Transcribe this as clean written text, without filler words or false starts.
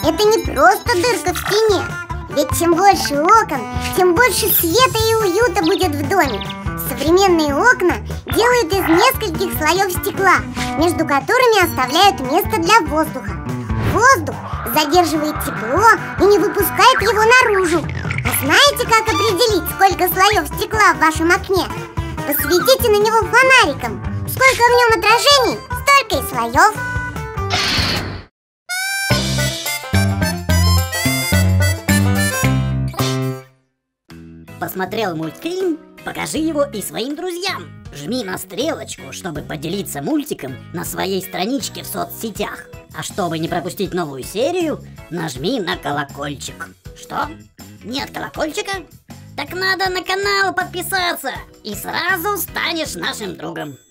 Это не просто дырка в стене. Ведь чем больше окон, тем больше света и уюта будет в доме. Современные окна делают из нескольких слоев стекла, между которыми оставляют место для воздуха. Воздух задерживает тепло и не выпускает его наружу. А знаете, как определить, сколько слоев стекла в вашем окне? Посветите на него фонариком. Сколько в нем отражений, столько и слоев. Посмотрел мультфильм? Покажи его и своим друзьям. Жми на стрелочку, чтобы поделиться мультиком на своей страничке в соцсетях. А чтобы не пропустить новую серию, нажми на колокольчик. Что? Нет колокольчика? Так надо на канал подписаться, и сразу станешь нашим другом.